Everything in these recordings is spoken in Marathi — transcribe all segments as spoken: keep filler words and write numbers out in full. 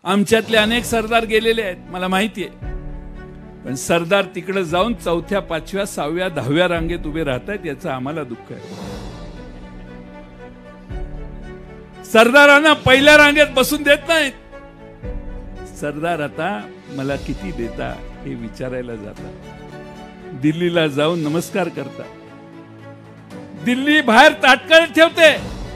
आमच्यातले अनेक सरदार गेलेले आहेत, मला माहिती आहे, पण सरदार तिकडे जाऊन चौथ्या पाचव्या सहाव्या दहाव्या रांगेत उभे राहतात, याचं आम्हाला दुःख आहे। सरदारांना पहिल्या रांगेत बसून देत नाहीत। सरदार आता मला किती देता हे विचारायला जातात, दिल्लीला जाऊन नमस्कार करतात, दिल्ली बाहेर ताटकळत ठेवते।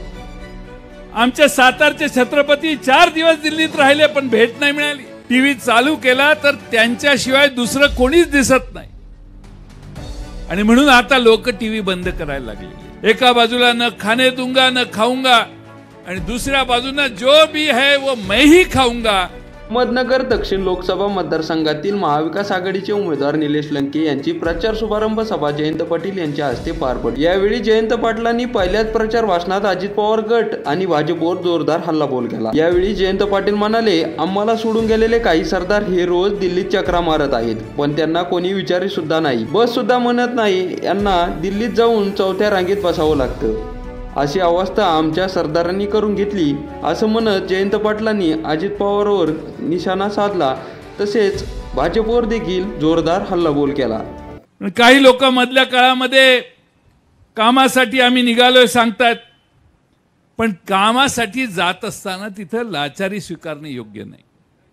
आमचे सातारचे छत्रपती चार दिवस दिल्लीत राहिले पण भेट नाही मिळाली। टीव्ही चालू केला तर त्यांच्याशिवाय दुसरं कोणीच दिसत नाही, आणि म्हणून आता लोक टीव्ही बंद करायला लागले। एका बाजूला न खाने दूंगा न खाऊंगा, आणि दुसऱ्या बाजूला जो भी है वो मैं ही खाऊंगा। अहमदनगर दक्षिण लोकसभा मतदारसंघातील महाविकास आघाडीचे उमेदवार निलेश लंके यांची प्रचार शुभारंभ सभा जयंत पाटील यांच्या हस्ते पार पडली। यावेळी जयंत पाटलांनी पहिल्याच प्रचार भाषणात अजित पवार गट आणि भाजपवर जोरदार हल्लाबोल केला। यावेळी जयंत पाटील म्हणाले, आम्हाला सोडून गेलेले काही सरदार हे रोज दिल्लीत चक्रा मारत आहेत, पण त्यांना कोणी विचारी सुद्धा नाही, बस सुद्धा म्हणत नाही, यांना दिल्लीत जाऊन चौथ्या रांगेत बसावं लागतं। अशी अवस्था आमच्या सरदारांनी करून घेतली, असं म्हणत जयंत पाटलांनी अजित पवारवर निशाणा साधला, तसेच भाजपवर देखील जोरदार हल्लाबोल केला। काही लोक मधल्या काळामध्ये कामासाठी आम्ही निघालोय सांगतात, पण कामासाठी जात असताना तिथं लाचारी स्वीकारणे योग्य नाही।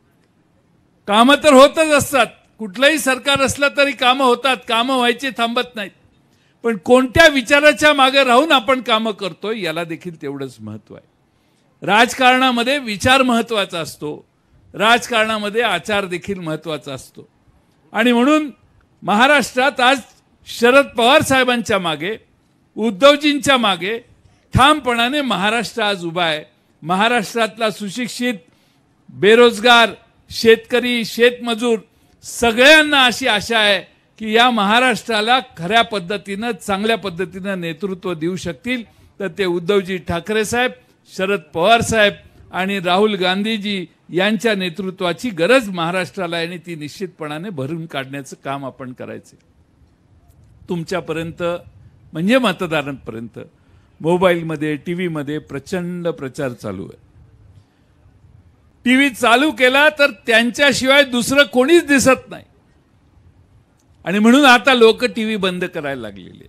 कामं तर होतच असतात, कुठलंही सरकार असलं तरी कामं होतात, कामं व्हायची थांबत नाहीत, पण कोणत्या विचाराच्या मागे राहून आपण कामं करतोय याला देखील तेवढंच महत्त्व आहे। राजकारणामध्ये विचार महत्त्वाचा असतो, राजकारणामध्ये आचार देखील महत्त्वाचा असतो, आणि म्हणून महाराष्ट्रात आज शरद पवार साहेबांच्या मागे, उद्धवजींच्या मागे ठामपणाने महाराष्ट्र आज उभा आहे। महाराष्ट्रातला सुशिक्षित, बेरोजगार, शेतकरी, शेतमजूर सगळ्यांना अशी आशा आहे की या महाराष्ट्राला खऱ्या पद्धतीने, चांगल्या पद्धतीने नेतृत्व देऊ शकतील तर ते उद्धवजी ठाकरे साहेब, शरद पवार साहेब आणि राहुल गांधीजी यांच्या नेतृत्वाची गरज महाराष्ट्राला आहे, आणि ती निश्चितपणाने भरून काढण्याचं काम आपण करायचे। तुमच्यापर्यंत म्हणजे मतदारांपर्यंत मोबाईलमध्ये, टीव्हीमध्ये प्रचंड प्रचार चालू आहे। टीव्ही चालू केला तर त्यांच्याशिवाय दुसरं कोणीच दिसत नाही, आणि म्हणून आता लोक टीव्ही बंद करायला लागलेले।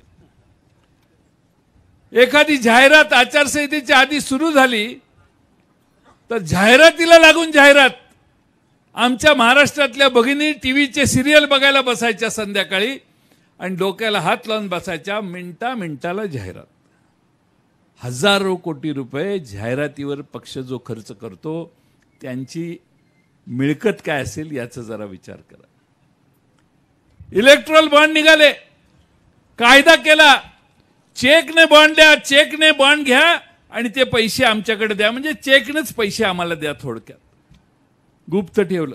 एखादी जाहिरात आचारसंहितेच्या आधी सुरू झाली तर जाहिरातीला लागून जाहिरात। आमच्या महाराष्ट्रातल्या भगिनी टीव्हीचे सिरियल बघायला बसायच्या संध्याकाळी, आणि डोक्याला हात लावून बसायच्या, मिनिटा मिनिटाला जाहिरात। हजारो कोटी रुपये जाहिरातीवर पक्ष जो खर्च करतो त्यांची मिळकत काय असेल याचा जरा विचार करा। इलेक्ट्रल बॉन्ड निघाले, कायदा केला, चेकने बॉन्ड द्या, चेकने बॉन्ड घ्या आणि ते पैसे आमच्याकडे द्या, म्हणजे चेकनेच पैसे आम्हाला द्या, थोडक्यात गुप्त ठेवलं।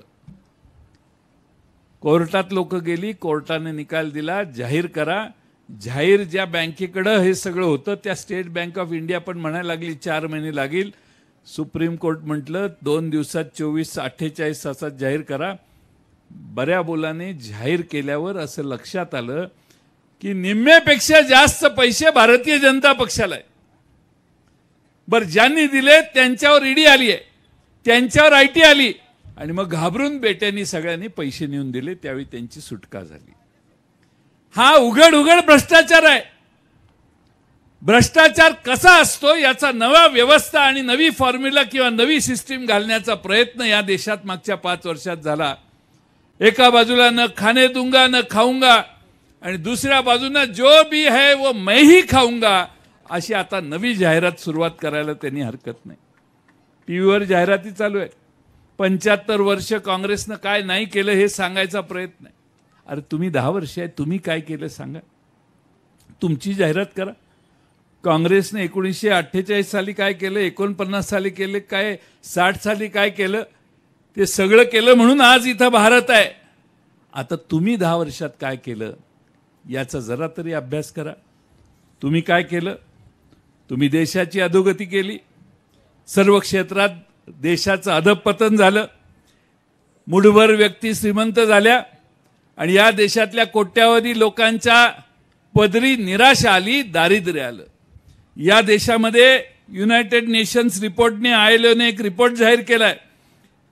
कोर्टात लोक गेली, कोर्टाने निकाल दिला, जाहीर करा। जाहीर ज्या बँकेकडे हे सगळं होतं त्या स्टेट बँक ऑफ इंडिया पण म्हणायला लागली चार महिने लागतील। सुप्रीम कोर्ट म्हटलं दोन दिवसात चोवीस अठ्ठेचाळीस तासात जाहीर करा। बऱ्या बोलाने जाहीर केल्यावर असं लक्षात आलं की निम्म्यापेक्षा जास्त पैसे भारतीय जनता पक्षाला आहे। बरं, ज्यांनी दिले त्यांच्यावर ईडी आली आहे, त्यांच्यावर आयटी आली, आणि मग घाबरून बेट्यांनी सगळ्यांनी पैसे नेऊन दिले, त्यावेळी त्यांची सुटका झाली। हा उघड उघड भ्रष्टाचार आहे। भ्रष्टाचार कसा असतो याचा नवा व्यवस्था आणि नवी फॉर्म्युला किंवा नवी सिस्टीम घालण्याचा प्रयत्न या देशात मागच्या पाच वर्षात झाला। एका बाजूला न खाने दूंगा न खाऊंगा, आणि दुसऱ्या बाजूला जो भी है वो मैं ही खाऊंगा, अशी आता नवी जाहिरात सुरुवात करायला त्यांनी हरकत नाही। टीव्हीवर जाहिराती चालू आहे। पंच्याहत्तर वर्ष काँग्रेसनं काय नाही केलं हे सांगायचा प्रयत्न आहे। अरे तुम्ही दहा वर्ष आहे, तुम्ही काय केलं सांगा, तुमची जाहिरात करा। काँग्रेसने एकोणीसशे अठ्ठेचाळीस साली काय केलं, एकोणपन्नास साली केलं काय, साठ साली काय केलं, ते सगळं केलं म्हणून आज इथं भारत आहे। आता तुम्ही दहा वर्षात काय केलं याचा जरा तरी अभ्यास करा। तुम्ही काय केलं? तुम्ही देशाची अधोगती केली, सर्व क्षेत्रात देशाचं अधपतन झालं, मुठभर व्यक्ती श्रीमंत झाल्या, आणि या देशातल्या कोट्यावधी लोकांच्या पदरी निराशा आली, दारिद्र्य आलं। या देशामध्ये युनायटेड नेशन्स रिपोर्टने, आयएलओने एक रिपोर्ट जाहीर केलाय,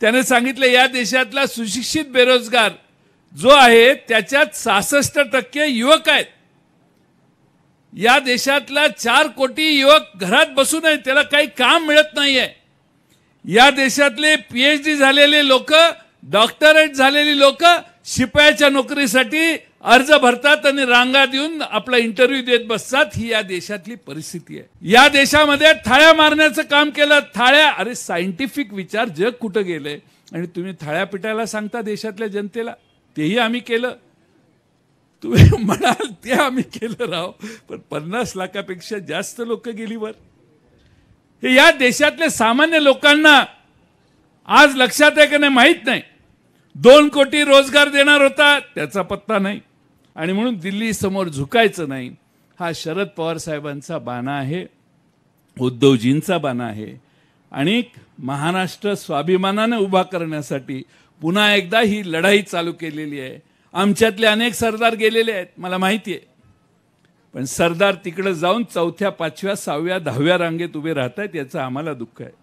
त्याने सांगितलं या देशातला सुशिक्षित बेरोजगार जो आहे त्याच्यात सहासष्ट टक्के युवक आहेत. या देशातला चार कोटी युवक घरात बसून आहेत, त्याला काही काम मिळत नाहीये. या देशातले पीएचडी झालेले लोक, डॉक्टरेट झालेली लोक शिपायाच्या नोकरीसाठी अर्ज भरतात आणि रांगा देऊन आपला इंटरव्ह्यू देत बसतात. ही या देशातली परिस्थिती आहे. या देशामध्ये थाळ्या मारण्याचं काम केलं. थाळ्या, अरे सायंटिफिक विचार जग कुठं गेले आणि तुम्ही थाळ्या पिटायला सांगता देशातल्या जनतेला. तेही आम्ही केलं, तुम्ही म्हणाल ते आम्ही केलं राव, पण पन्नास लाखापेक्षा जास्त लोक गेली वर. हे या देशातल्या सामान्य लोकांना आज लक्षात आहे की नाही माहित नाही. दोन कोटी रोजगार देणार होता, त्याचा पत्ता नाही. आणि म्हणून दिल्ली समोर झुकायचं नाही हा शरद पवार साहेबांचा बाणा आहे, उद्धवजींचा बाणा आहे. आणि महाराष्ट्र स्वाभिमानाने उभा करण्यासाठी पुन्हा एकदा ही लढाई चालू केलेली आहे. आमच्यातले अनेक सरदार गेलेले आहेत, मला माहिती आहे. पण सरदार तिकडे जाऊन चौथ्या पाचव्या सहाव्या दहाव्या रांगेत उभे राहत आहेत, याचं आम्हाला दुःख आहे.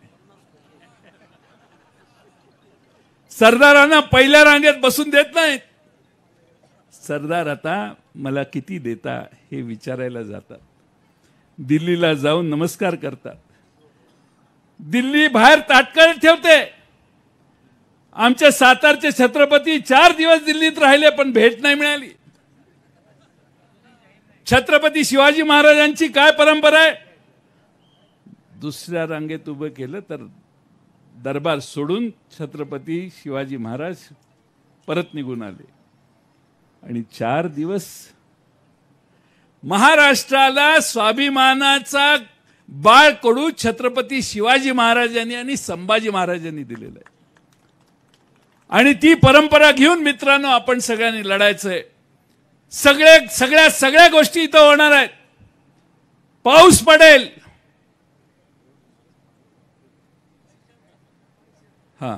सरदारांना पहिल्या रांगेत बसून देत नाहीत. सरदार आता मला किती देता हे विचारायला जातात. दिल्लीला जाऊन नमस्कार करतात. दिल्ली बाहेर ताटकळत ठेवते. आमचे सातारचे छत्रपती चार दिवस दिल्लीत राहिले पण भेट नाही मिळाली. छत्रपती शिवाजी महाराजांची काय परंपरा आहे, दुसऱ्या रांगेत उभं केलं तर दरबार सोडून छत्रपती शिवाजी महाराज परत निघून आले. आणि चार दिवस महाराष्ट्राला स्वाभिमानाचा बाळकडू छत्रपती शिवाजी महाराजांनी आणि संभाजी महाराजांनी दिलेलं आहे. आणि ती परंपरा घेऊन मित्रांनो आपण सगळ्यांनी लढायचंय. सगळे सगळ्या सगळ्या गोष्टी इथं होणार आहेत. पाऊस पडेल, हा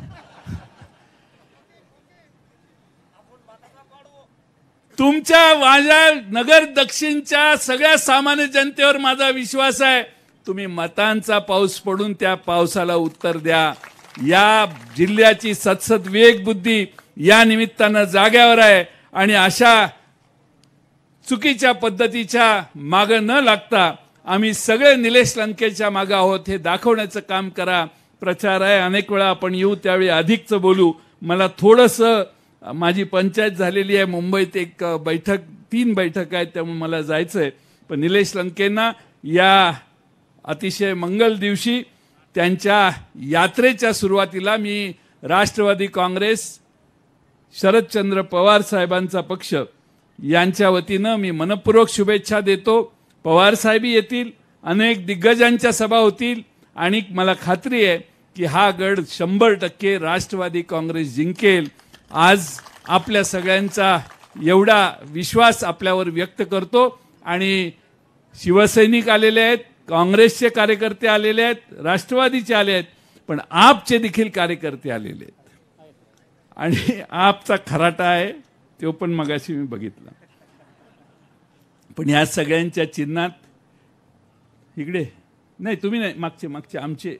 तुमच्या माझ्या नगर दक्षिणच्या सगळ्या सामान्य जनतेवर माझा विश्वास आहे. तुम्ही मतांचा पाऊस पडून त्या पावसाला उत्तर द्या. या जिल्ह्याची सतसत विवेक बुद्धी या निमित्तानं जाग्यावर आहे. आणि अशा चुकीच्या पद्धतीच्या मागे न लागता आम्ही सगळे निलेश लंकेच्या मागे आहोत हे दाखवण्याचं काम करा. प्रचार आहे, अनेक वेळा आपण येऊ त्यावेळी अधिकचं बोलू. मला थोडंसं माझी पंचायत झालेली आहे मुंबईत, एक बैठक तीन बैठक आहेत त्यामुळे मला जायचं आहे. पण निलेश लंकेंना या अतिशय मंगल दिवशी त्यांच्या यात्रेच्या सुरुवातीला मी राष्ट्रवादी काँग्रेस शरदचंद्र पवार साहेबांचा पक्ष यांच्या वतीनं मी मनपूर्वक शुभेच्छा देतो. पवार साहेबी येतील, अनेक दिग्गजांच्या सभा होतील आणि मला खात्री आहे की हा गड शंभर टक्के राष्ट्रवादी काँग्रेस जिंकेल. आज आपल्या सगळ्यांचा एवढा विश्वास आपल्यावर व्यक्त करतो. आणि शिवसैनिक आलेले आहेत, काँग्रेसचे कार्यकर्ते आलेले आहेत, राष्ट्रवादीचे आले आहेत, पण आपचे देखील कार्यकर्ते आलेले आहेत. आणि आपचा खराटा आहे तो पण मगाशी मी बघितला. पण या सगळ्यांच्या चिन्हात इकडे नाही, तुम्ही नाही, मागचे मागचे आमचे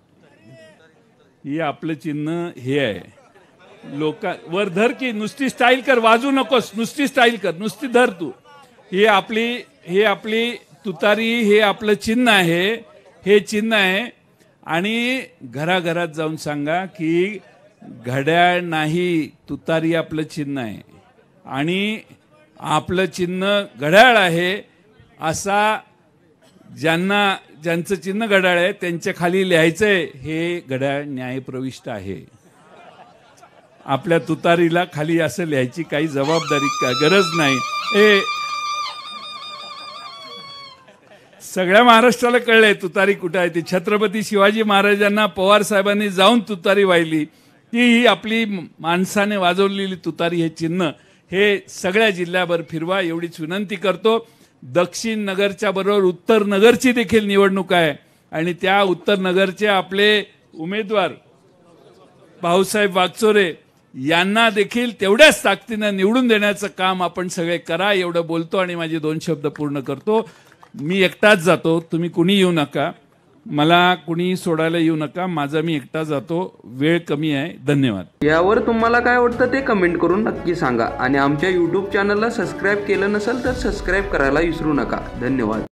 हे आपलं चिन्ह हे आहे. लोक वर धर की नुसती स्टाईल कर, वाजू नकोस, नुसती स्टाईल कर, नुसती धर तू. हे आपली हे आपली तुतारी, हे आपलं चिन्ह आहे, हे चिन्ह आहे. आणि घराघरात जाऊन सांगा की घड्याळ नाही, तुतारी आपलं चिन्ह आहे. आणि आपलं चिन्ह घड्याळ आहे असा ज्यांना ज्यांचं चिन्ह घड्याळ आहे त्यांच्या खाली लिहायचंय हे घड्याळ न्यायप्रविष्ट आहे. आपल्या तुतारीला खाली असं लिहायची काही जबाबदारी का गरज नाही. हे सगळ्या महाराष्ट्राला कळलंय तुतारी कुठं आहे. ती छत्रपती शिवाजी महाराजांना पवार साहेबांनी जाऊन तुतारी वाहिली, ती ही आपली माणसाने वाजवलेली तुतारी, हे चिन्ह हे सगळ्या जिल्ह्याभर फिरवा एवढीच विनंती करतो. दक्षिण नगरच्या बरोबर उत्तर नगरची देखील निवडणूक आहे आणि त्या उत्तर नगरचे आपले उमेदवार भाऊसाहेब वागचोरे यांना देखील तेवढ्याच ताकदीनं निवडून देण्याचं काम आपण सगळे करा. एवढं बोलतो आणि माझे दोन शब्द पूर्ण करतो. मी एकटाच जातो, तुम्ही कुणी येऊ नका. मला कुणी सोडायला येऊ नका, माझा मी एकटा जातो, वेळ कमी आहे. धन्यवाद. यावर तुम्हाला काय वाटतं ते कमेंट करून नक्की सांगा आणि आमच्या यूट्यूब चॅनलला सबस्क्राईब केलं नसेल तर सबस्क्राईब करायला विसरू नका. धन्यवाद.